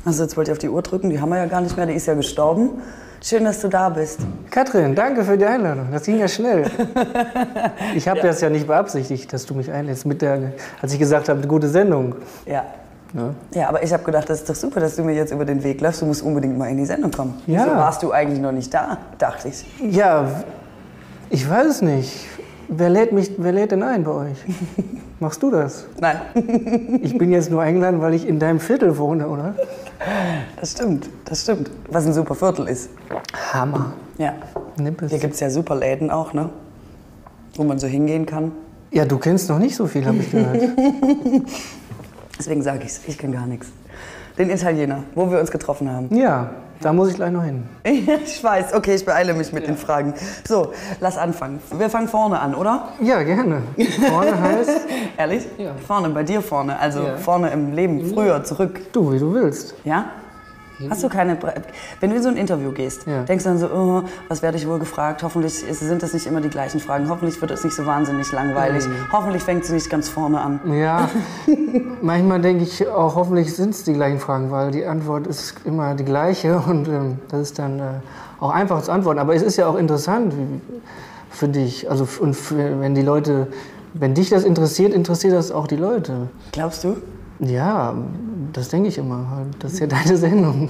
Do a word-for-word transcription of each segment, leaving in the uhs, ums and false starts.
Also jetzt wollte ich auf die Uhr drücken, die haben wir ja gar nicht mehr, die ist ja gestorben. Schön, dass du da bist. Katrin, danke für die Einladung. Das ging ja schnell. Ich habe ja. das ja nicht beabsichtigt, dass du mich einlädst, mit der, als ich gesagt habe, eine gute Sendung. Ja. Ja, ja, aber ich habe gedacht, das ist doch super, dass du mir jetzt über den Weg läufst. Du musst unbedingt mal in die Sendung kommen. Ja. Wieso warst du eigentlich noch nicht da, dachte ich. Ja, ich weiß es nicht. Wer lädt, mich, wer lädt denn ein bei euch? Machst du das? Nein. Ich bin jetzt nur eingeladen, weil ich in deinem Viertel wohne, oder? Das stimmt, das stimmt. Was ein super Viertel ist. Hammer. Ja. Nippes. Hier gibt es ja super Läden auch, ne? Wo man so hingehen kann. Ja, du kennst noch nicht so viel, habe ich gehört. Deswegen sage ich es, ich kenne gar nichts. Den Italiener, wo wir uns getroffen haben. Ja, da muss ich gleich noch hin. Ich weiß, okay, ich beeile mich mit ja. den Fragen. So, lass anfangen. Wir fangen vorne an, oder? Ja, gerne. Vorne heißt? Ehrlich? Ja. Vorne, bei dir vorne, also ja. vorne im Leben, früher, zurück. Du, wie du willst. Ja? Hast du keine... Wenn du in so ein Interview gehst, ja. denkst du dann so, oh, was werde ich wohl gefragt? Hoffentlich sind das nicht immer die gleichen Fragen. Hoffentlich wird es nicht so wahnsinnig langweilig. Mhm. Hoffentlich fängt sie nicht ganz vorne an. Ja, manchmal denke ich auch, hoffentlich sind es die gleichen Fragen, weil die Antwort ist immer die gleiche und ähm, das ist dann äh, auch einfach zu antworten. Aber es ist ja auch interessant für dich. Also, und für, wenn die Leute, wenn dich das interessiert, interessiert das auch die Leute. Glaubst du? Ja, das denke ich immer. Das ist ja deine Sendung.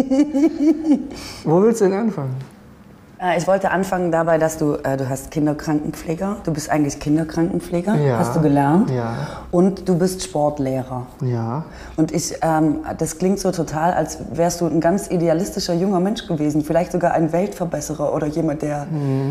Wo willst du denn anfangen? Ich wollte anfangen dabei, dass du, äh, du hast Kinderkrankenpfleger. Du bist eigentlich Kinderkrankenpfleger, ja. hast du gelernt. Ja. Und du bist Sportlehrer. Ja. Und ich, ähm, das klingt so total, als wärst du ein ganz idealistischer junger Mensch gewesen. Vielleicht sogar ein Weltverbesserer oder jemand, der...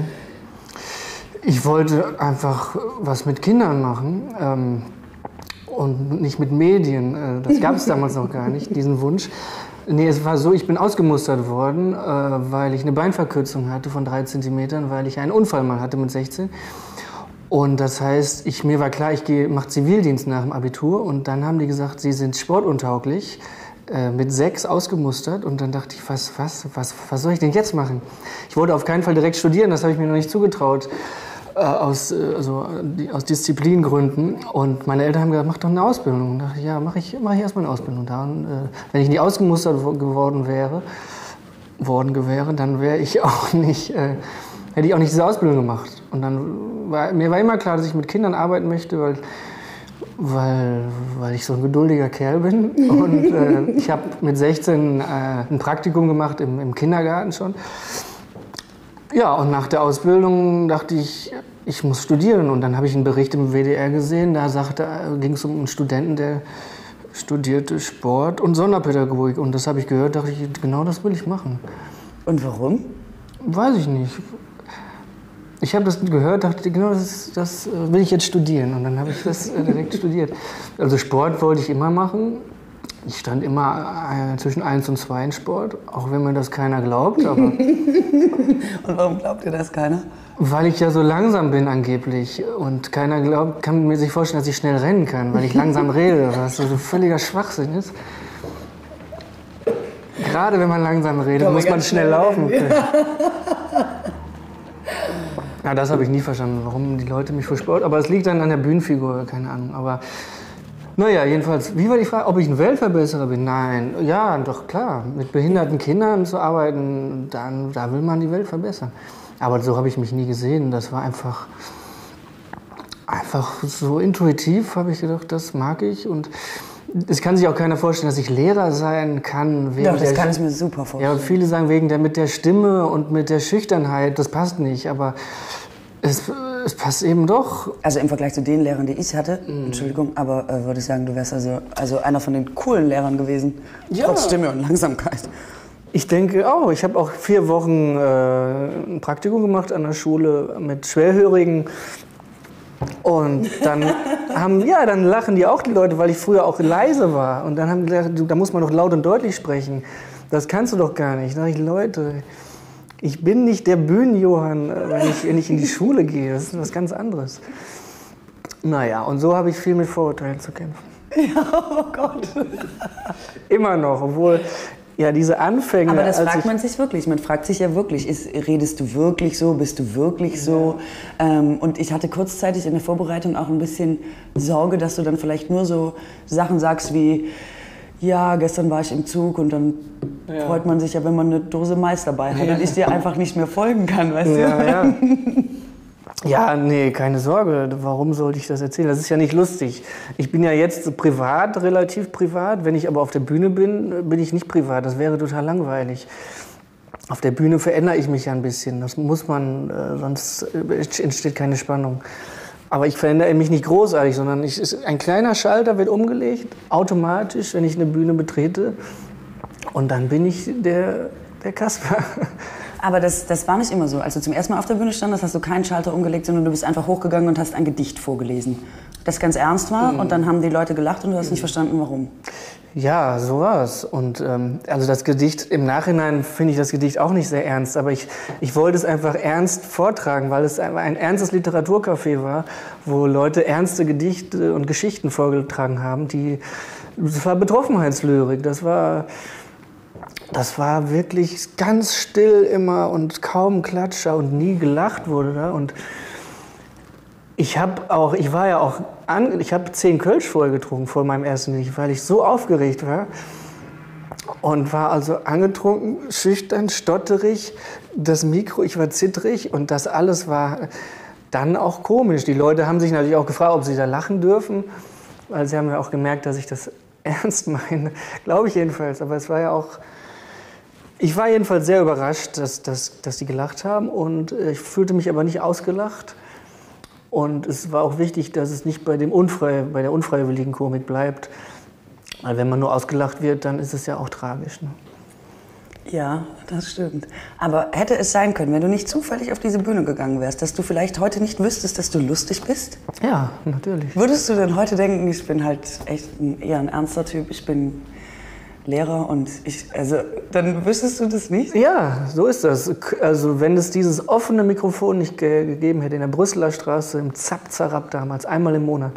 Ich wollte einfach was mit Kindern machen. Ähm, Und nicht mit Medien, das gab es damals noch gar nicht, diesen Wunsch. Nee, es war so, ich bin ausgemustert worden, weil ich eine Beinverkürzung hatte von drei Zentimetern, weil ich einen Unfall mal hatte mit sechzehn. Und das heißt, ich, mir war klar, ich mache Zivildienst nach dem Abitur. Und dann haben die gesagt, Sie sind sportuntauglich, mit sechs ausgemustert. Und dann dachte ich, was, was, was, was soll ich denn jetzt machen? Ich wollte auf keinen Fall direkt studieren, das habe ich mir noch nicht zugetraut. Aus, also, aus Disziplingründen. Und meine Eltern haben gesagt, mach doch eine Ausbildung. Und dachte ich, ja, mache ich, mach ich erstmal eine Ausbildung da. Und, äh, wenn ich nie ausgemustert geworden wäre, worden wäre, dann wäre ich auch nicht, äh, hätte ich auch nicht diese Ausbildung gemacht. Und dann war, mir war immer klar, dass ich mit Kindern arbeiten möchte, weil, weil, weil ich so ein geduldiger Kerl bin. Und äh, ich habe mit sechzehn äh, ein Praktikum gemacht im, im Kindergarten schon. Ja, und nach der Ausbildung dachte ich, ich muss studieren. Und dann habe ich einen Bericht im W D R gesehen, da ging es um einen Studenten, der studierte Sport und Sonderpädagogik. Und das habe ich gehört, dachte ich, genau das will ich machen. Und warum? Weiß ich nicht. Ich habe das gehört, dachte, genau das, das will ich jetzt studieren. Und dann habe ich das direkt studiert. Also Sport wollte ich immer machen. Ich stand immer äh, zwischen eins und zwei in Sport, auch wenn mir das keiner glaubt. Aber und warum glaubt dir das keiner? Weil ich ja so langsam bin angeblich und keiner glaubt, kann mir sich vorstellen, dass ich schnell rennen kann, weil ich langsam rede, was so völliger Schwachsinn ist. Gerade wenn man langsam redet, muss man schnell laufen können. Ja, das habe ich nie verstanden, warum die Leute mich für Sport... Aber es liegt dann an der Bühnenfigur, keine Ahnung. Aber naja, jedenfalls, wie war die Frage, ob ich ein Weltverbesserer bin? Nein, ja, doch klar. Mit behinderten Kindern zu arbeiten, dann, da will man die Welt verbessern. Aber so habe ich mich nie gesehen. Das war einfach, einfach so intuitiv, habe ich gedacht, das mag ich. Und es kann sich auch keiner vorstellen, dass ich Lehrer sein kann. Wegen ja, das der, kann ich mir super vorstellen. Ja, viele sagen, wegen der, mit der Stimme und mit der Schüchternheit, das passt nicht. Aber es, es passt eben doch. Also im Vergleich zu den Lehrern, die ich hatte, mm. Entschuldigung, aber äh, würde ich sagen, du wärst also, also einer von den coolen Lehrern gewesen. Ja. Trotz Stimme und Langsamkeit. Ich denke auch. Ich habe auch vier Wochen äh, ein Praktikum gemacht an der Schule mit Schwerhörigen. Und dann haben, ja, dann lachen die auch die Leute, weil ich früher auch leise war. Und dann haben die gesagt, da muss man doch laut und deutlich sprechen. Das kannst du doch gar nicht. Da dachte ich, Leute, ich bin nicht der Bühnenjohann, wenn ich, wenn ich in die Schule gehe. Das ist was ganz anderes. Naja, und so habe ich viel mit Vorurteilen zu kämpfen. Ja, oh Gott. Immer noch, obwohl... Ja, diese Anfänge. Aber das fragt man sich wirklich. Man fragt sich ja wirklich, ist, redest du wirklich so, bist du wirklich so? Ja. Ähm, und ich hatte kurzzeitig in der Vorbereitung auch ein bisschen Sorge, dass du dann vielleicht nur so Sachen sagst wie, ja, gestern war ich im Zug und dann ja. freut man sich ja, wenn man eine Dose Mais dabei hat ja. und ich dir einfach nicht mehr folgen kann, weißt ja, du? Ja. Ja, nee, keine Sorge. Warum sollte ich das erzählen? Das ist ja nicht lustig. Ich bin ja jetzt privat, relativ privat. Wenn ich aber auf der Bühne bin, bin ich nicht privat. Das wäre total langweilig. Auf der Bühne verändere ich mich ja ein bisschen. Das muss man, äh, sonst entsteht keine Spannung. Aber ich verändere mich nicht großartig, sondern ich, ein kleiner Schalter wird umgelegt, automatisch, wenn ich eine Bühne betrete. Und dann bin ich der, der Kasper. Aber das, das war nicht immer so. Als du zum ersten Mal auf der Bühne standest, hast du keinen Schalter umgelegt, sondern du bist einfach hochgegangen und hast ein Gedicht vorgelesen. Das ganz ernst war mhm. und dann haben die Leute gelacht und du hast nicht verstanden, warum. Ja, so war es. Und ähm, also das Gedicht, im Nachhinein finde ich das Gedicht auch nicht sehr ernst, aber ich, ich wollte es einfach ernst vortragen, weil es ein, ein ernstes Literaturcafé war, wo Leute ernste Gedichte und Geschichten vorgetragen haben. Die, das war Betroffenheitslyrik, das war... Das war wirklich ganz still immer und kaum Klatscher und nie gelacht wurde da. Und ich habe auch, ich war ja auch, an, ich habe zehn Kölsch vorher getrunken vor meinem ersten Gedicht, weil ich so aufgeregt war und war also angetrunken, schüchtern, stotterig, das Mikro, ich war zittrig und das alles war dann auch komisch. Die Leute haben sich natürlich auch gefragt, ob sie da lachen dürfen, weil sie haben ja auch gemerkt, dass ich das ernst meine, glaube ich jedenfalls. Aber es war ja auch Ich war jedenfalls sehr überrascht, dass, dass, dass die gelacht haben und ich fühlte mich aber nicht ausgelacht. Und es war auch wichtig, dass es nicht bei, dem Unfrei, bei der unfreiwilligen Komik bleibt. Weil wenn man nur ausgelacht wird, dann ist es ja auch tragisch. Ne? Ja, das stimmt. Aber hätte es sein können, wenn du nicht zufällig auf diese Bühne gegangen wärst, dass du vielleicht heute nicht wüsstest, dass du lustig bist? Ja, natürlich. Würdest du denn heute denken, ich bin halt echt ein, eher ein ernster Typ, ich bin Lehrer und ich, also dann wüsstest du das nicht? Ja, so ist das. Also wenn es dieses offene Mikrofon nicht ge gegeben hätte in der Brüsseler Straße, im Zap-Zarab damals, einmal im Monat,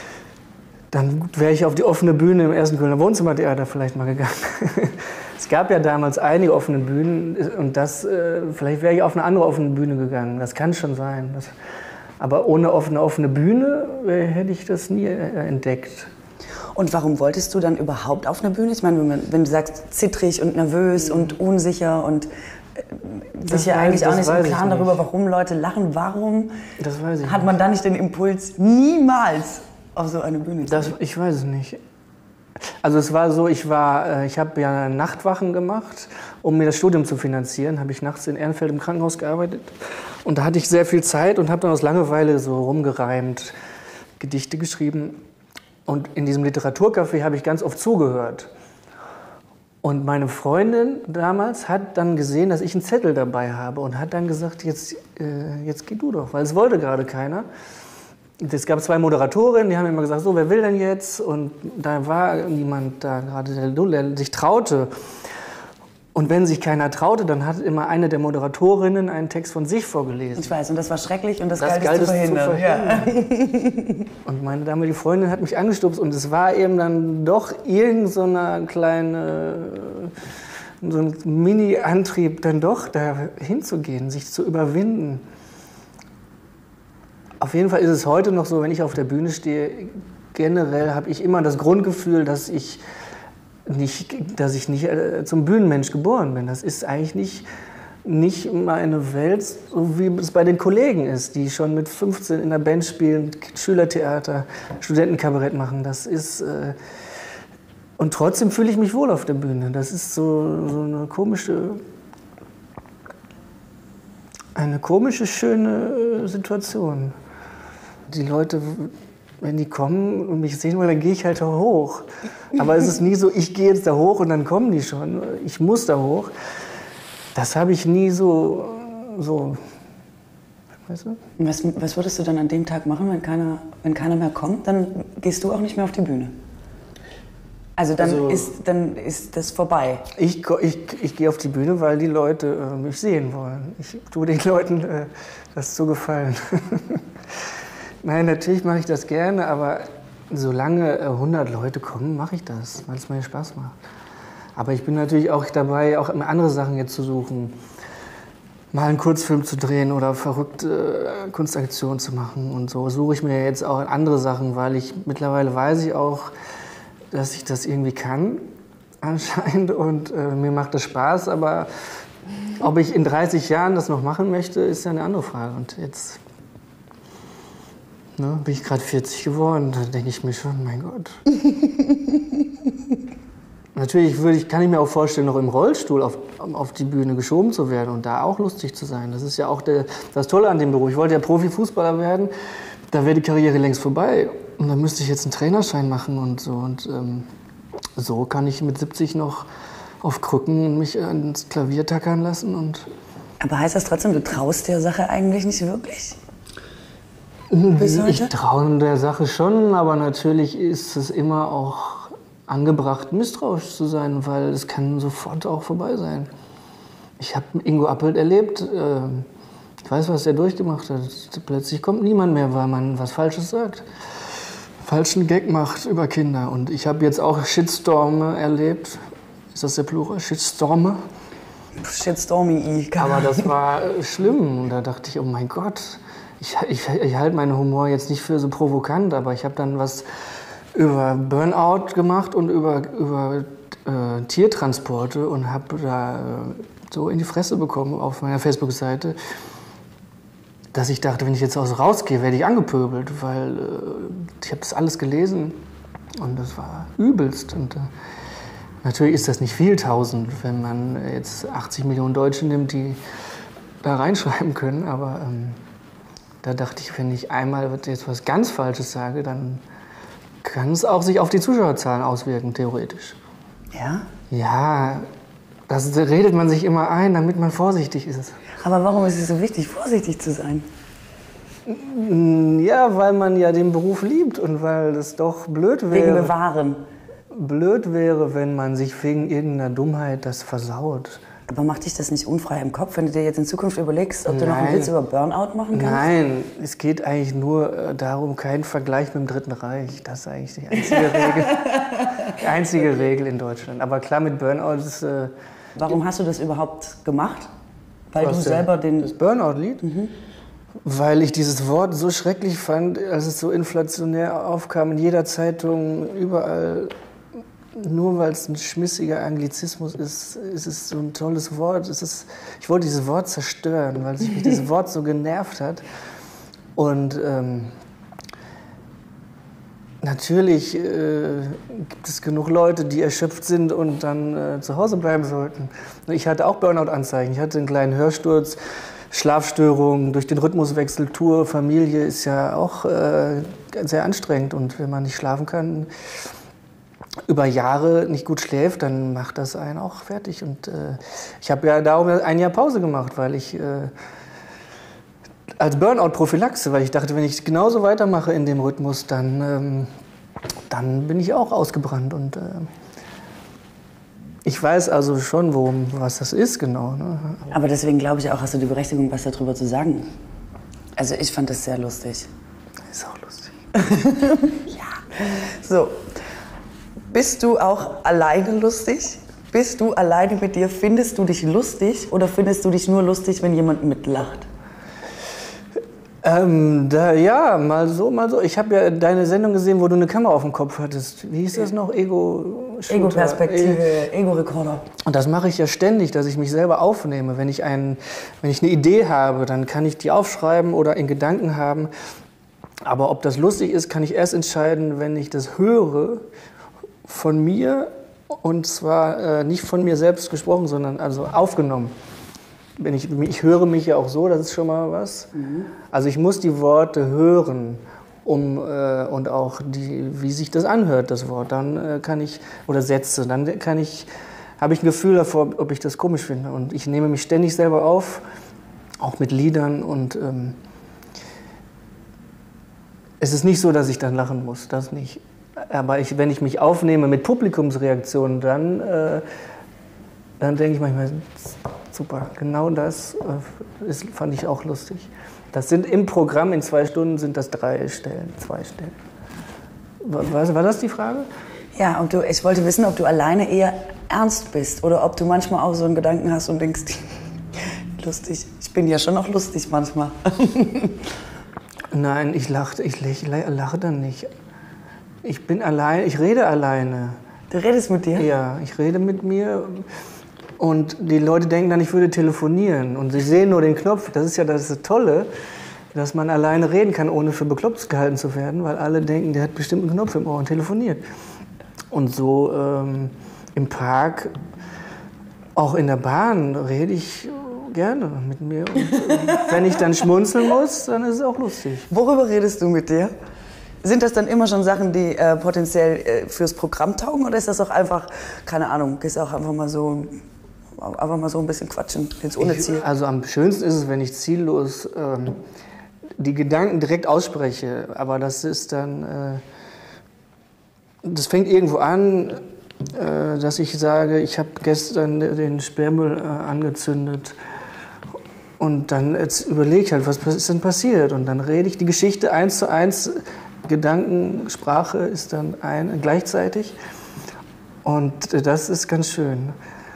dann wäre ich auf die offene Bühne im ersten Kölner Wohnzimmertheater vielleicht mal gegangen. Es gab ja damals einige offene Bühnen und das, äh, vielleicht wäre ich auf eine andere offene Bühne gegangen. Das kann schon sein. Das, aber ohne offene, offene Bühne äh, hätte ich das nie äh, entdeckt. Und warum wolltest du dann überhaupt auf einer Bühne? Ich meine, wenn, man, wenn du sagst, zittrig und nervös mhm. und unsicher und äh, sich ja eigentlich auch nicht im Klaren darüber, warum Leute lachen, warum das weiß ich hat man nicht. da nicht den Impuls, niemals auf so eine Bühne zu das, gehen? Ich weiß es nicht. Also es war so, ich war, ich habe ja Nachtwachen gemacht, um mir das Studium zu finanzieren. Habe ich nachts in Ehrenfeld im Krankenhaus gearbeitet und da hatte ich sehr viel Zeit und habe dann aus Langeweile so rumgereimt, Gedichte geschrieben. Und in diesem Literaturcafé habe ich ganz oft zugehört. Und meine Freundin damals hat dann gesehen, dass ich einen Zettel dabei habe und hat dann gesagt, jetzt, äh, jetzt geh du doch, weil es wollte gerade keiner. Es gab zwei Moderatorinnen, die haben immer gesagt, so, wer will denn jetzt? Und da war jemand da gerade, der, der sich traute. Und wenn sich keiner traute, dann hat immer eine der Moderatorinnen einen Text von sich vorgelesen. Ich weiß, und das war schrecklich und das, das galt es zu verhindern. Zu verhindern. Ja. Und meine damalige Freundin hat mich angestupst und es war eben dann doch irgend so eine kleine, so ein Mini-Antrieb, dann doch da hinzugehen, sich zu überwinden. Auf jeden Fall ist es heute noch so, wenn ich auf der Bühne stehe, generell habe ich immer das Grundgefühl, dass ich nicht, dass ich nicht äh, zum Bühnenmensch geboren bin. Das ist eigentlich nicht, nicht meine Welt, so wie es bei den Kollegen ist, die schon mit fünfzehn in der Band spielen, Schülertheater, Studentenkabarett machen. Das ist, äh, und trotzdem fühle ich mich wohl auf der Bühne. Das ist so, so eine komische, eine komische, schöne Situation. Die Leute, wenn die kommen und mich sehen wollen, dann gehe ich halt da hoch. Aber es ist nie so, ich gehe jetzt da hoch und dann kommen die schon. Ich muss da hoch. Das habe ich nie so, so weißt du? Was, was würdest du dann an dem Tag machen, wenn keiner, wenn keiner mehr kommt? Dann gehst du auch nicht mehr auf die Bühne. Also dann, also, ist, dann ist das vorbei. Ich, ich, ich gehe auf die Bühne, weil die Leute äh, mich sehen wollen. Ich tue den Leuten äh, das zu gefallen. Nein, natürlich mache ich das gerne, aber solange äh, hundert Leute kommen, mache ich das, weil es mir Spaß macht. Aber ich bin natürlich auch dabei, auch andere Sachen jetzt zu suchen. Mal einen Kurzfilm zu drehen oder verrückte äh, Kunstaktionen zu machen und so. Suche ich mir jetzt auch andere Sachen, weil ich mittlerweile weiß ich auch, dass ich das irgendwie kann, anscheinend. Und äh, mir macht das Spaß. Aber ob ich in dreißig Jahren das noch machen möchte, ist ja eine andere Frage. Und jetzt ne, bin ich gerade vierzig geworden. Da denke ich mir schon, mein Gott. Natürlich würde ich, kann ich mir auch vorstellen, noch im Rollstuhl auf, auf die Bühne geschoben zu werden und da auch lustig zu sein. Das ist ja auch der, das Tolle an dem Beruf. Ich wollte ja Profifußballer werden, da wäre die Karriere längst vorbei. Und dann müsste ich jetzt einen Trainerschein machen und so. Und ähm, so kann ich mit siebzig noch auf Krücken mich ans Klavier tackern lassen. Und aber heißt das trotzdem, du traust der Sache eigentlich nicht wirklich? Ich traue der Sache schon, aber natürlich ist es immer auch angebracht, misstrauisch zu sein, weil es kann sofort auch vorbei sein. Ich habe Ingo Appelt erlebt, äh, ich weiß, was er durchgemacht hat. Plötzlich kommt niemand mehr, weil man was Falsches sagt. Falschen Gag macht über Kinder. Und ich habe jetzt auch Shitstorme erlebt. Ist das der Plural? Shitstorme? Shitstormy. Aber das war schlimm. Und da dachte ich, oh mein Gott, ich, ich, ich halte meinen Humor jetzt nicht für so provokant, aber ich habe dann was über Burnout gemacht und über, über äh, Tiertransporte und habe da äh, so in die Fresse bekommen auf meiner Facebook-Seite, dass ich dachte, wenn ich jetzt aus rausgehe, werde ich angepöbelt, weil äh, ich habe das alles gelesen und das war übelst. Und äh, natürlich ist das nicht viel tausend, wenn man jetzt achtzig Millionen Deutsche nimmt, die da reinschreiben können, aber ähm, da dachte ich, wenn ich einmal jetzt was ganz Falsches sage, dann kann es auch sich auf die Zuschauerzahlen auswirken, theoretisch. Ja? Ja, das redet man sich immer ein, damit man vorsichtig ist. Aber warum ist es so wichtig, vorsichtig zu sein? Ja, weil man ja den Beruf liebt und weil es doch blöd wäre. Wegen Bewahren. Blöd wäre, wenn man sich wegen irgendeiner Dummheit das versaut. Aber macht dich das nicht unfrei im Kopf, wenn du dir jetzt in Zukunft überlegst, ob Nein. du noch einen Witz über Burnout machen kannst? Nein, es geht eigentlich nur darum, keinen Vergleich mit dem Dritten Reich. Das ist eigentlich die einzige Regel, die einzige Regel in Deutschland. Aber klar, mit Burnout ist... Äh, Warum hast du das überhaupt gemacht? Weil Was du denn? selber den... Das Burnout-Lied? Mhm. Weil ich dieses Wort so schrecklich fand, als es so inflationär aufkam, in jeder Zeitung, überall. Nur weil es ein schmissiger Anglizismus ist, ist es so ein tolles Wort. Es ist, ich wollte dieses Wort zerstören, weil sich mich dieses Wort so genervt hat. Und ähm, natürlich äh, gibt es genug Leute, die erschöpft sind und dann äh, zu Hause bleiben sollten. Ich hatte auch Burnout-Anzeichen. Ich hatte einen kleinen Hörsturz, Schlafstörungen durch den Rhythmuswechsel, Tour, Familie ist ja auch äh, sehr anstrengend. Und wenn man nicht schlafen kann, über Jahre nicht gut schläft, dann macht das einen auch fertig. Und äh, ich habe ja darum ein Jahr Pause gemacht, weil ich äh, als Burnout-Prophylaxe, weil ich dachte, wenn ich genauso weitermache in dem Rhythmus, dann, ähm, dann bin ich auch ausgebrannt. Und äh, ich weiß also schon, worum, was das ist genau. Ne? Aber deswegen glaube ich auch, hast du die Berechtigung, was darüber zu sagen. Also ich fand das sehr lustig. Ist auch lustig. Ja. So. Bist du auch alleine lustig? Bist du alleine mit dir? Findest du dich lustig oder findest du dich nur lustig, wenn jemand mitlacht? Ähm, da, ja, mal so, mal so. Ich habe ja deine Sendung gesehen, wo du eine Kamera auf dem Kopf hattest. Wie hieß das noch? Ego Ego-Perspektive, Ego-Recorder. Und das mache ich ja ständig, dass ich mich selber aufnehme. Wenn ich, ein, wenn ich eine Idee habe, dann kann ich die aufschreiben oder in Gedanken haben. Aber ob das lustig ist, kann ich erst entscheiden, wenn ich das höre von mir. Und zwar äh, nicht von mir selbst gesprochen, sondern also aufgenommen. Wenn ich, ich höre mich ja auch so, das ist schon mal was. Mhm. Also ich muss die Worte hören, um, äh, und auch die, wie sich das anhört, das Wort. Dann äh, kann ich, oder Sätze, dann kann ich, habe ich ein Gefühl davor, ob ich das komisch finde. Und ich nehme mich ständig selber auf, auch mit Liedern. Und ähm, es ist nicht so, dass ich dann lachen muss, das nicht. Aber ich, wenn ich mich aufnehme mit Publikumsreaktionen, dann, äh, dann denke ich manchmal, super, genau das äh, ist, fand ich auch lustig. Das sind im Programm, in zwei Stunden sind das drei Stellen, zwei Stellen. War, war das die Frage? Ja, und du, ich wollte wissen, ob du alleine eher ernst bist oder ob du manchmal auch so einen Gedanken hast und denkst, lustig, ich bin ja schon auch lustig manchmal. Nein, ich lache, ich lache dann nicht. Ich bin allein, ich rede alleine. Du redest mit dir? Ja, ich rede mit mir. Und die Leute denken dann, ich würde telefonieren. Und sie sehen nur den Knopf. Das ist ja das Tolle, dass man alleine reden kann, ohne für bekloppt gehalten zu werden, weil alle denken, der hat bestimmt einen Knopf im Ohr und telefoniert. Und so ähm, im Park, auch in der Bahn, rede ich gerne mit mir. Und äh, wenn ich dann schmunzeln muss, dann ist es auch lustig. Worüber redest du mit dir? Sind das dann immer schon Sachen, die äh, potenziell äh, fürs Programm taugen, oder ist das auch einfach, keine Ahnung, ist auch einfach mal so, einfach mal so ein bisschen quatschen, jetzt ohne Ziel? Ich, also am schönsten ist es, wenn ich ziellos ähm, die Gedanken direkt ausspreche, aber das ist dann, äh, das fängt irgendwo an, äh, dass ich sage, ich habe gestern den Sperrmüll äh, angezündet. Und dann überlege ich halt, was ist denn passiert? Und dann rede ich die Geschichte eins zu eins. Gedanken, Sprache ist dann ein, gleichzeitig. Und das ist ganz schön.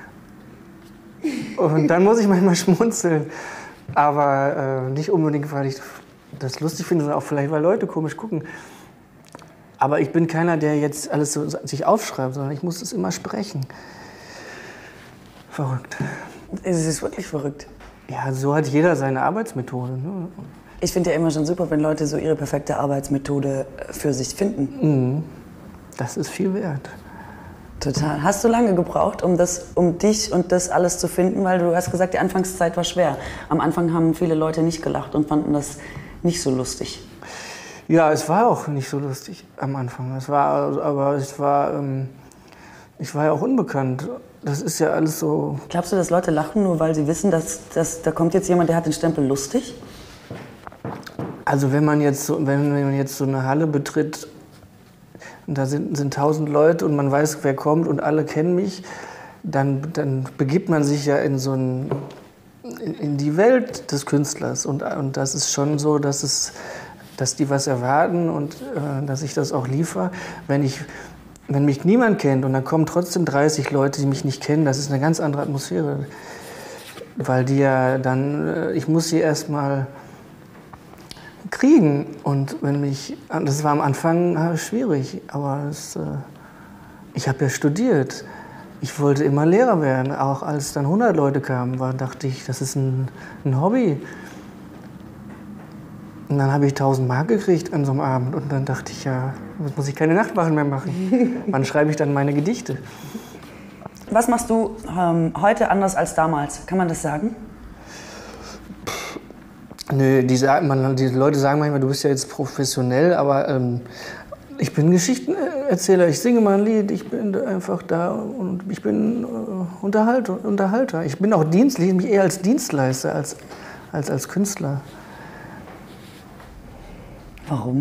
Und dann muss ich manchmal schmunzeln. Aber äh, nicht unbedingt, weil ich das lustig finde, sondern auch vielleicht, weil Leute komisch gucken. Aber ich bin keiner, der jetzt alles so sich aufschreibt, sondern ich muss es immer sprechen. Verrückt. Es ist wirklich verrückt. Ja, so hat jeder seine Arbeitsmethode. Ne? Ich finde ja immer schon super, wenn Leute so ihre perfekte Arbeitsmethode für sich finden. Mhm. Das ist viel wert. Total. Hast du lange gebraucht, um, das, um dich und das alles zu finden? Weil du hast gesagt, die Anfangszeit war schwer. Am Anfang haben viele Leute nicht gelacht und fanden das nicht so lustig. Ja, es war auch nicht so lustig am Anfang. Es war, aber es war, ähm, ich war ja auch unbekannt. Das ist ja alles so... Glaubst du, dass Leute lachen, nur weil sie wissen, dass, dass da kommt jetzt jemand, der hat den Stempel lustig? Also wenn man jetzt so, wenn man jetzt so eine Halle betritt, und da sind, sind tausend Leute und man weiß, wer kommt und alle kennen mich, dann, dann begibt man sich ja in so ein, in, in die Welt des Künstlers. Und, und das ist schon so, dass, es, dass die was erwarten und äh, dass ich das auch liefere. Wenn ich... Wenn mich niemand kennt und dann kommen trotzdem dreißig Leute, die mich nicht kennen, das ist eine ganz andere Atmosphäre. Weil die ja dann, ich muss sie erst mal kriegen. Und wenn mich, das war am Anfang schwierig, aber das, ich habe ja studiert. Ich wollte immer Lehrer werden. Auch als dann hundert Leute kamen, war, dachte ich, das ist ein, ein Hobby. Und dann habe ich tausend Mark gekriegt an so einem Abend. Und dann dachte ich, ja, jetzt muss ich keine Nachtwachen mehr machen. Wann schreibe ich dann meine Gedichte? Was machst du ähm, heute anders als damals? Kann man das sagen? Pff, nö, die, man, die Leute sagen manchmal, du bist ja jetzt professionell, aber ähm, ich bin Geschichtenerzähler. Ich singe mal ein Lied, ich bin einfach da und ich bin äh, Unterhalter, Unterhalter. Ich bin auch Dienst, ich mich eher als Dienstleister als als, als Künstler. Warum?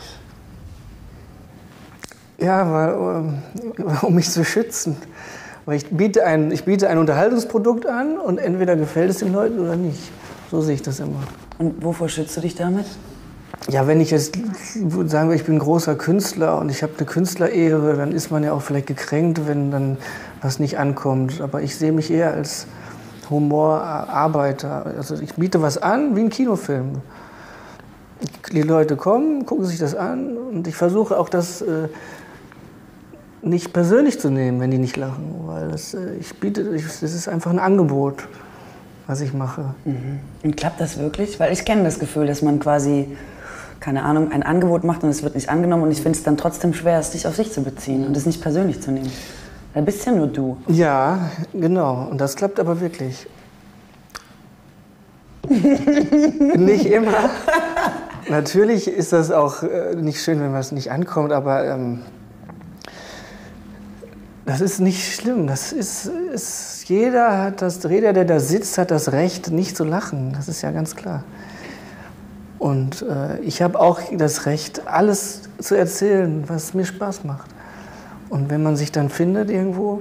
Ja, weil, um mich zu schützen. Weil ich biete, ein, ich biete ein Unterhaltungsprodukt an und entweder gefällt es den Leuten oder nicht. So sehe ich das immer. Und wovor schützt du dich damit? Ja, wenn ich jetzt sagen will, ich bin ein großer Künstler und ich habe eine Künstlerehre, dann ist man ja auch vielleicht gekränkt, wenn dann was nicht ankommt. Aber ich sehe mich eher als Humorarbeiter. Also ich biete was an wie ein Kinofilm. Die Leute kommen, gucken sich das an und ich versuche auch das äh, nicht persönlich zu nehmen, wenn die nicht lachen, weil das, äh, ich biete, ich, das ist einfach ein Angebot, was ich mache. Mhm. Und klappt das wirklich? Weil ich kenne das Gefühl, dass man quasi, keine Ahnung, ein Angebot macht und es wird nicht angenommen und ich finde es dann trotzdem schwer, es dich auf sich zu beziehen und es nicht persönlich zu nehmen. Da bist ja nur du. Ja, genau. Und das klappt aber wirklich. Nicht immer. Natürlich ist das auch äh, nicht schön, wenn was nicht ankommt, aber ähm, das ist nicht schlimm. Das ist, ist, jeder hat das, jeder, der da sitzt, hat das Recht, nicht zu lachen. Das ist ja ganz klar. Und äh, ich habe auch das Recht, alles zu erzählen, was mir Spaß macht. Und wenn man sich dann findet irgendwo,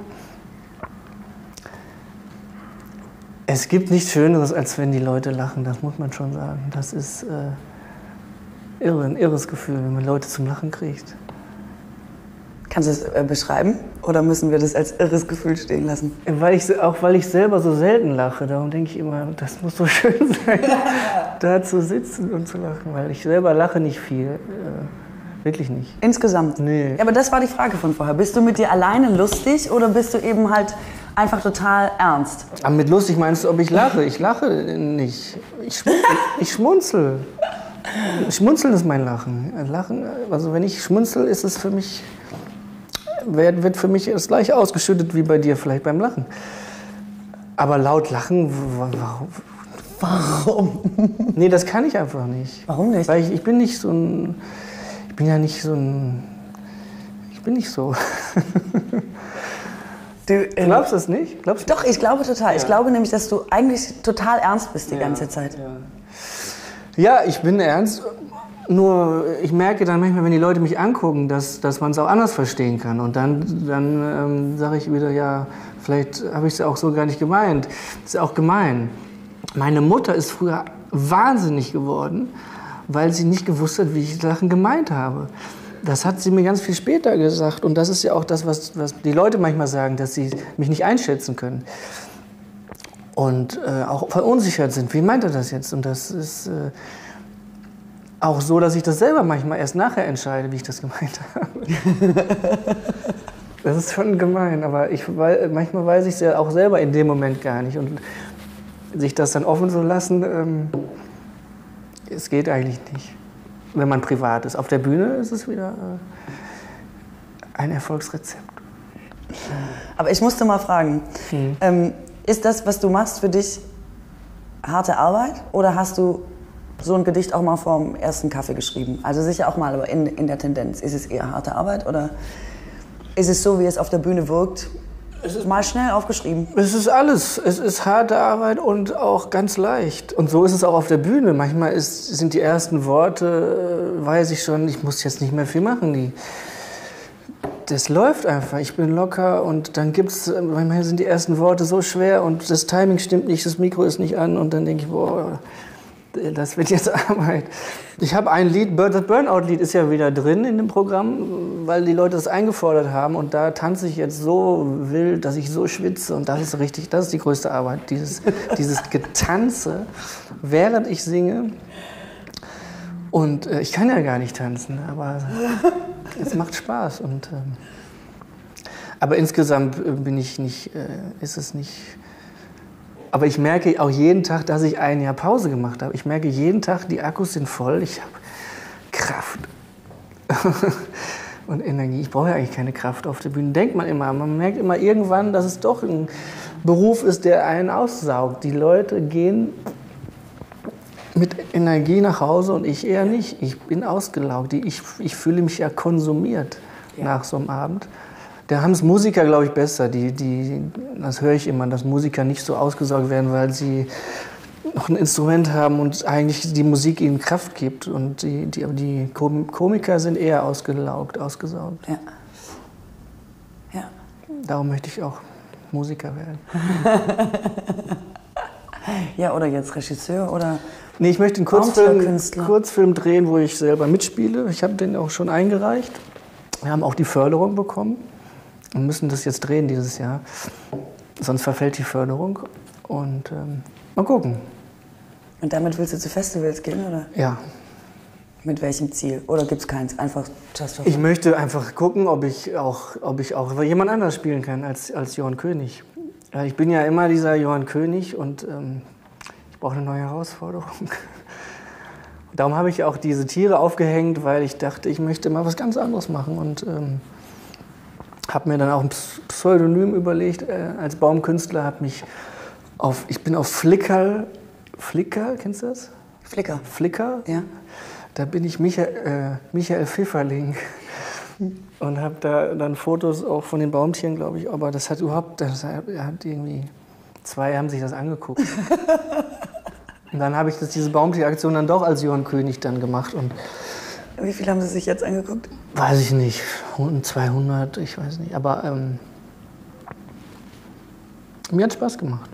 es gibt nichts Schöneres, als wenn die Leute lachen, das muss man schon sagen. Das ist äh, irre, ein irres Gefühl, wenn man Leute zum Lachen kriegt. Kannst du es äh, beschreiben oder müssen wir das als irres Gefühl stehen lassen? Weil ich, auch weil ich selber so selten lache, darum denke ich immer, das muss so schön sein, da zu sitzen und zu lachen. Weil ich selber lache nicht viel. wirklich nicht. Insgesamt? Nee. Ja, aber das war die Frage von vorher. Bist du mit dir alleine lustig oder bist du eben halt einfach total ernst? Aber mit lustig meinst du, ob ich lache? Ich lache nicht. Ich, schmu ich schmunzel. Schmunzeln ist mein Lachen. Lachen, also wenn ich schmunzel, ist es für mich, wird für mich das gleiche ausgeschüttet wie bei dir vielleicht beim Lachen. Aber laut lachen, warum? Warum? Nee, das kann ich einfach nicht. Warum nicht? Weil ich, ich bin nicht so ein, ich bin ja nicht so ein, ich bin nicht so. Du äh, glaubst du das nicht? Glaubst du? Doch, ich glaube total. Ja. Ich glaube nämlich, dass du eigentlich total ernst bist die Ja, ganze Zeit. Ja. ja, ich bin ernst. Nur ich merke dann manchmal, wenn die Leute mich angucken, dass, dass man es auch anders verstehen kann. Und dann, dann ähm, sage ich wieder, ja, vielleicht habe ich es auch so gar nicht gemeint. Das ist auch gemein. Meine Mutter ist früher wahnsinnig geworden, weil sie nicht gewusst hat, wie ich Sachen gemeint habe. Das hat sie mir ganz viel später gesagt. Und das ist ja auch das, was, was die Leute manchmal sagen, dass sie mich nicht einschätzen können. Und äh, auch verunsichert sind. Wie meint er das jetzt? Und das ist äh, auch so, dass ich das selber manchmal erst nachher entscheide, wie ich das gemeint habe. Das ist schon gemein, aber ich, weil, manchmal weiß ich es ja auch selber in dem Moment gar nicht. Und sich das dann offen zu lassen, ähm, es geht eigentlich nicht, wenn man privat ist. Auf der Bühne ist es wieder äh, ein Erfolgsrezept. Aber ich musste mal fragen, Hm. ähm, ist das, was du machst, für dich harte Arbeit oder hast du so ein Gedicht auch mal vorm ersten Kaffee geschrieben? Also sicher auch mal, aber in, in der Tendenz. Ist es eher harte Arbeit oder ist es so, wie es auf der Bühne wirkt, mal schnell aufgeschrieben? Es ist alles. Es ist harte Arbeit und auch ganz leicht. Und so ist es auch auf der Bühne. Manchmal ist, sind die ersten Worte, äh, weiß ich schon, ich muss jetzt nicht mehr viel machen. Die, das läuft einfach. Ich bin locker und dann gibt's, manchmal sind die ersten Worte so schwer und das Timing stimmt nicht, das Mikro ist nicht an und dann denke ich, boah, das wird jetzt Arbeit. Ich habe ein Lied, das Burnout-Lied ist ja wieder drin in dem Programm, weil die Leute das eingefordert haben und da tanze ich jetzt so wild, dass ich so schwitze und das ist richtig, das ist die größte Arbeit, dieses, dieses Getanze, während ich singe. Und äh, ich kann ja gar nicht tanzen, aber es macht Spaß. Und, ähm, aber insgesamt äh, bin ich nicht, äh, ist es nicht. Aber ich merke auch jeden Tag, dass ich ein Jahr Pause gemacht habe. Ich merke jeden Tag, die Akkus sind voll. Ich habe Kraft und Energie. Ich brauche ja eigentlich keine Kraft auf der Bühne. Denkt man immer. Man merkt immer irgendwann, dass es doch ein Beruf ist, der einen aussaugt. Die Leute gehen mit Energie nach Hause und ich eher nicht. Ich bin ausgelaugt. Ich, ich fühle mich ja konsumiert ja. nach so einem Abend. Da haben es Musiker, glaube ich, besser. Die, die, das höre ich immer, dass Musiker nicht so ausgesaugt werden, weil sie noch ein Instrument haben und eigentlich die Musik ihnen Kraft gibt. Und die, die, die Komiker sind eher ausgelaugt, ausgesaugt. Ja. Ja. Darum möchte ich auch Musiker werden. Ja, oder jetzt Regisseur oder... Nee, ich möchte einen Kurzfilm, Kurzfilm drehen, wo ich selber mitspiele. Ich habe den auch schon eingereicht. Wir haben auch die Förderung bekommen und müssen das jetzt drehen dieses Jahr. Sonst verfällt die Förderung. Und ähm, mal gucken. Und damit willst du zu Festivals gehen, oder? Ja. Mit welchem Ziel? Oder gibt es keins? Einfach just for fun? Ich möchte einfach gucken, ob ich auch, ob ich auch jemand anders spielen kann als, als Johann König. Ich bin ja immer dieser Johann König und ähm, ich brauche eine neue Herausforderung. Und darum habe ich auch diese Tiere aufgehängt, weil ich dachte, ich möchte mal was ganz anderes machen. Und ähm, habe mir dann auch ein Pseudonym überlegt äh, als Baumkünstler. Hab mich auf, ich bin auf Flickr, Flickr, kennst du das? Flickr. Flickr? Ja. Da bin ich Michael, äh, Michael Pfifferling und habe da dann Fotos auch von den Baumtieren, glaube ich. Aber das hat überhaupt, das hat, hat irgendwie, zwei haben sich das angeguckt. Und dann habe ich das, diese Baumtieraktion dann doch als Johann König dann gemacht. Und wie viel haben Sie sich jetzt angeguckt? weiß ich nicht, zweihundert, ich weiß nicht. Aber ähm, mir hat Spaß gemacht.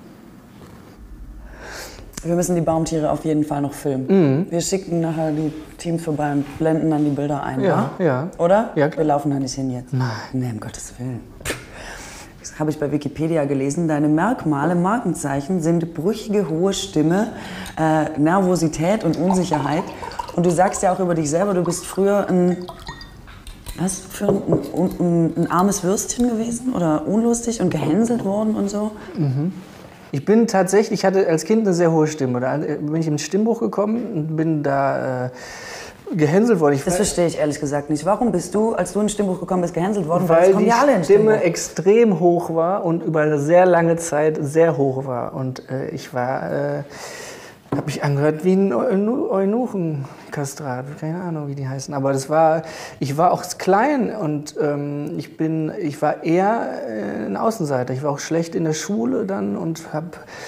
Wir müssen die Baumtiere auf jeden Fall noch filmen. Mhm. Wir schicken nachher die Teams vorbei und blenden dann die Bilder ein, Ja, wa? ja. Oder? Ja, klar. Wir laufen da nicht hin jetzt. Nein. Nee, um Gottes Willen. Das habe ich bei Wikipedia gelesen. Deine Merkmale, Markenzeichen sind brüchige, hohe Stimme, äh, Nervosität und Unsicherheit. Und du sagst ja auch über dich selber, du bist früher ein Was für ein, ein, ein armes Würstchen gewesen oder unlustig und gehänselt worden und so? Mhm. Ich bin tatsächlich, ich hatte als Kind eine sehr hohe Stimme. Da bin ich im Stimmbruch gekommen und bin da äh, gehänselt worden. Ich das verstehe ich ehrlich gesagt nicht. Warum bist du, als du in den Stimmbruch gekommen bist, gehänselt worden? Weil, Weil die ja Stimme extrem hoch war und über eine sehr lange Zeit sehr hoch war. Und äh, ich war, äh, habe mich angehört wie ein Eunuchenkastrat, keine Ahnung, wie die heißen. Aber das war, ich war auch klein und ähm, ich bin, ich war eher äh, ein Außenseiter. Ich war auch schlecht in der Schule dann und habe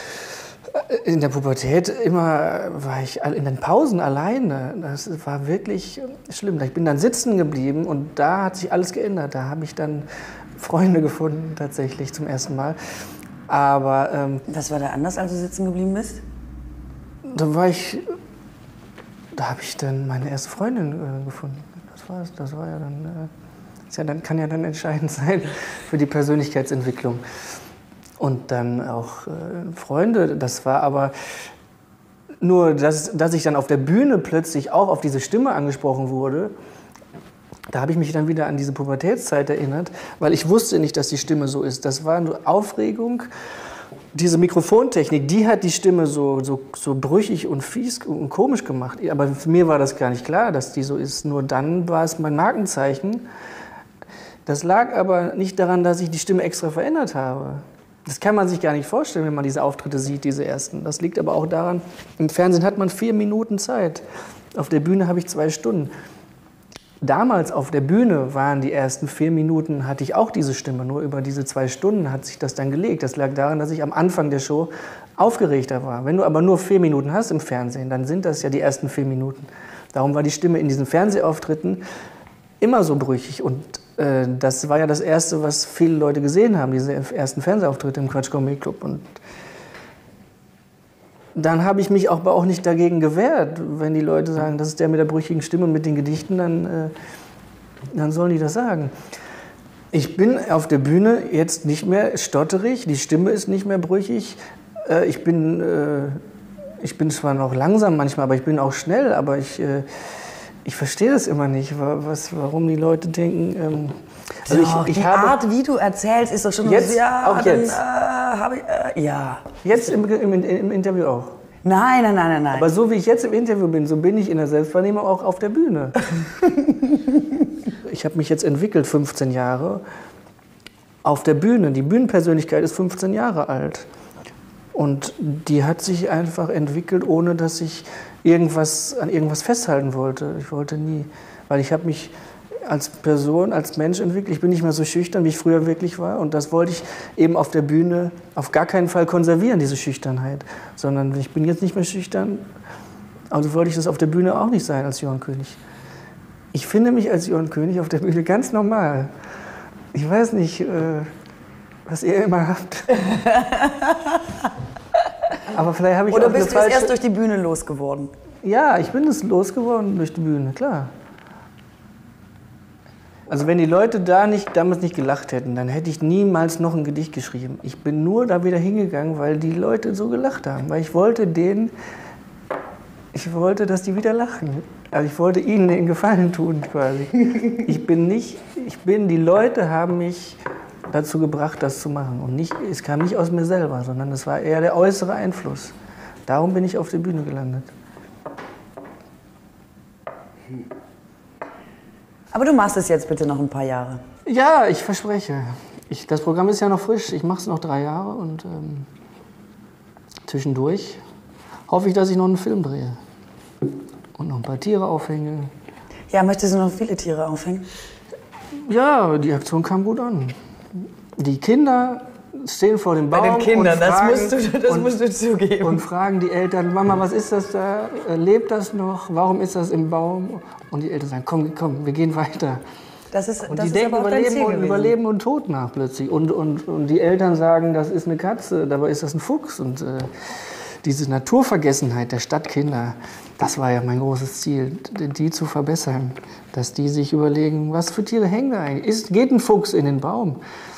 in der Pubertät immer, war ich in den Pausen alleine. Das war wirklich schlimm. Ich bin dann sitzen geblieben und da hat sich alles geändert. Da habe ich dann Freunde gefunden, tatsächlich zum ersten Mal. Aber ähm, was war da anders, als du sitzen geblieben bist? Da war ich, da habe ich dann meine erste Freundin äh, gefunden. Das war, das war ja dann, äh, das ja dann, kann ja dann entscheidend sein für die Persönlichkeitsentwicklung. Und dann auch äh, Freunde. Das war aber nur, dass, dass ich dann auf der Bühne plötzlich auch auf diese Stimme angesprochen wurde. Da habe ich mich dann wieder an diese Pubertätszeit erinnert, weil ich wusste nicht, dass die Stimme so ist. Das war nur Aufregung. Diese Mikrofontechnik, die hat die Stimme so, so, so brüchig und fies und komisch gemacht. Aber für mir war das gar nicht klar, dass die so ist. Nur dann war es mein Markenzeichen. Das lag aber nicht daran, dass ich die Stimme extra verändert habe. Das kann man sich gar nicht vorstellen, wenn man diese Auftritte sieht, diese ersten. Das liegt aber auch daran, im Fernsehen hat man vier Minuten Zeit. Auf der Bühne habe ich zwei Stunden. Damals auf der Bühne waren die ersten vier Minuten, hatte ich auch diese Stimme. Nur über diese zwei Stunden hat sich das dann gelegt. Das lag daran, dass ich am Anfang der Show aufgeregter war. Wenn du aber nur vier Minuten hast im Fernsehen, dann sind das ja die ersten vier Minuten. Darum war die Stimme in diesen Fernsehauftritten immer so brüchig. Und äh, das war ja das Erste, was viele Leute gesehen haben, diese ersten Fernsehauftritte im Quatsch Comedy Club. Und dann habe ich mich aber auch nicht dagegen gewehrt. Wenn die Leute sagen, das ist der mit der brüchigen Stimme, mit den Gedichten, dann, äh, dann sollen die das sagen. Ich bin auf der Bühne jetzt nicht mehr stotterig, die Stimme ist nicht mehr brüchig. Äh, ich, bin, äh, ich bin zwar noch langsam manchmal, aber ich bin auch schnell. Aber ich, äh, ich verstehe das immer nicht, was, warum die Leute denken... Ähm, Also ich, ich die habe, Art, wie du erzählst, ist doch schon jetzt, so, ja, auch dann, jetzt. Äh, habe ich, äh, ja. Jetzt im, im, im Interview auch. Nein, nein, nein, nein, nein. Aber so wie ich jetzt im Interview bin, so bin ich in der Selbstwahrnehmung auch auf der Bühne. Ich habe mich jetzt entwickelt, fünfzehn Jahre, auf der Bühne. Die Bühnenpersönlichkeit ist fünfzehn Jahre alt. Und die hat sich einfach entwickelt, ohne dass ich irgendwas, an irgendwas festhalten wollte. Ich wollte nie, weil ich habe mich als Person, als Mensch entwickelt. Ich bin nicht mehr so schüchtern, wie ich früher wirklich war. Und das wollte ich eben auf der Bühne auf gar keinen Fall konservieren, diese Schüchternheit. Sondern ich bin jetzt nicht mehr schüchtern, also wollte ich das auf der Bühne auch nicht sein als Johann König. Ich finde mich als Johann König auf der Bühne ganz normal. Ich weiß nicht, äh, was ihr immer habt. Aber vielleicht habe ich Oder auch bist du falsche... es erst durch die Bühne losgeworden? Ja, ich bin es losgeworden durch die Bühne, klar. Also wenn die Leute da nicht, damals nicht gelacht hätten, dann hätte ich niemals noch ein Gedicht geschrieben. Ich bin nur da wieder hingegangen, weil die Leute so gelacht haben. Weil ich wollte denen, ich wollte, dass die wieder lachen. Also ich wollte ihnen den Gefallen tun quasi. Ich bin nicht, ich bin, die Leute haben mich dazu gebracht, das zu machen. Und nicht, es kam nicht aus mir selber, sondern es war eher der äußere Einfluss. Darum bin ich auf der Bühne gelandet. Aber du machst es jetzt bitte noch ein paar Jahre. Ja, ich verspreche. Ich, das Programm ist ja noch frisch. Ich mache es noch drei Jahre und ähm, zwischendurch hoffe ich, dass ich noch einen Film drehe. Und noch ein paar Tiere aufhänge. Ja, möchtest du noch viele Tiere aufhängen? Ja, die Aktion kam gut an. Die Kinder stehen vor dem Baum. Bei den Kindern, und fragen, das, musst du, das und, musst du zugeben. Und fragen die Eltern, Mama, was ist das da? Lebt das noch? Warum ist das im Baum? Und die Eltern sagen, komm, komm, wir gehen weiter. Das ist, und das die ist denken aber über auch dein Leben, Ziel und, gewesen. über Leben und Tod nach plötzlich. Und, und, und die Eltern sagen, das ist eine Katze, dabei ist das ein Fuchs. Und äh, diese Naturvergessenheit der Stadtkinder, das war ja mein großes Ziel, die zu verbessern. Dass die sich überlegen, was für Tiere hängen da eigentlich? Ist, geht ein Fuchs in den Baum?